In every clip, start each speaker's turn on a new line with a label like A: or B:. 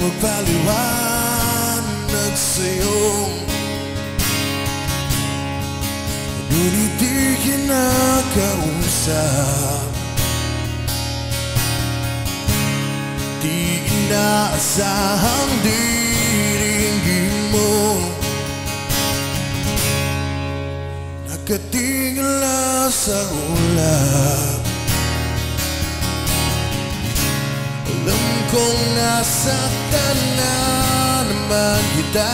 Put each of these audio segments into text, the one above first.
A: magpaliwanag sa'yo, ngunit di kinakausap. Di inaasahang diringgin mo, nakatingala sa ulap. Alam kong nasaktan na naman kita,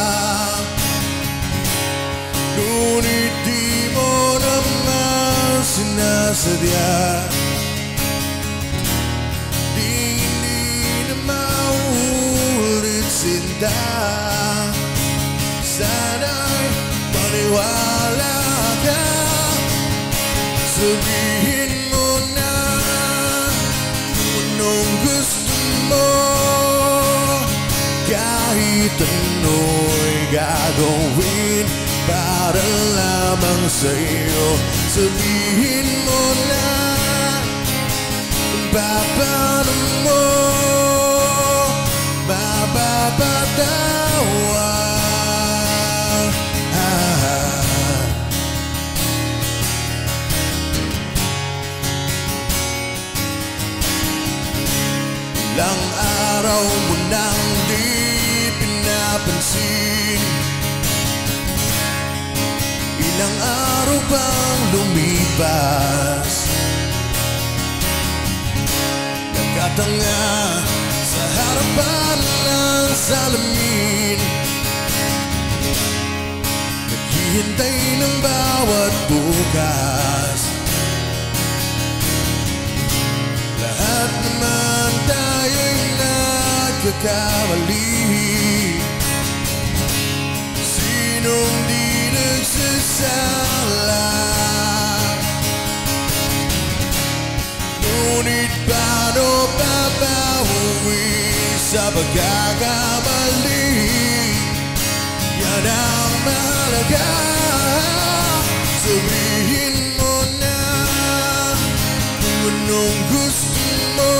A: ngunit di mo naman sinasadya. Di na maulit sinta, sana'y maniwala ka. Sabihin mo na kung anong gusto mo, kahit ano'y gagawin para lamang sa'yo. Sabihin mo na paano mo mapapatawan. Ilang araw mo nang di pinapansin, ilang araw bang lumipas, nakatanga sa harapan ng salamin, naghihintay ng bawat bukas. Lahat naman tayo'y nagkakamali, sinong di nagsasala? Ngunit paano babawi sa pagkakamali? Yan ang mahalaga. Sabihin mo na kung anong gusto mo,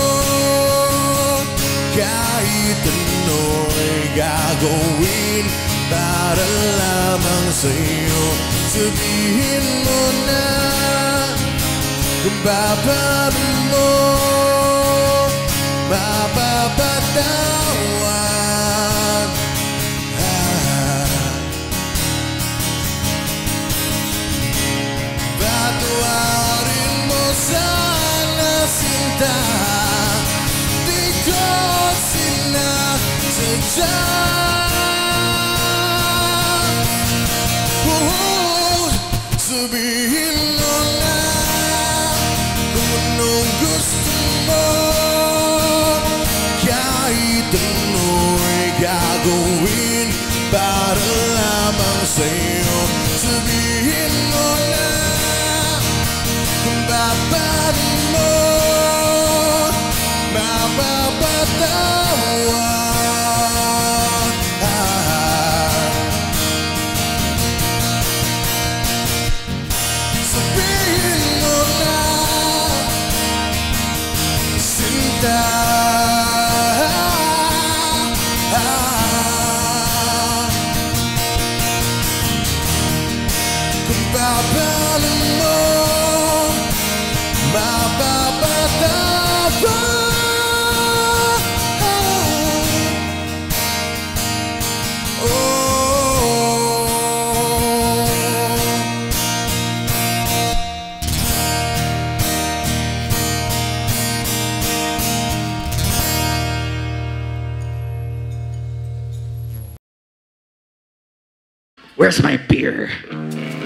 A: kahit ano'y gagawin para lamang sa'yo. Sabihin mo na kung paano mo mapapatawan. Patawarin mo sana sinta, di ko sinasadya. Sabihin mo na kung anong gusto mo, kahit ano'y gagawin para lamang sa'yo. Sabihin mo na kung paano mo mapapatawan. Kung paano mo mapapatawan.
B: Where's my beer?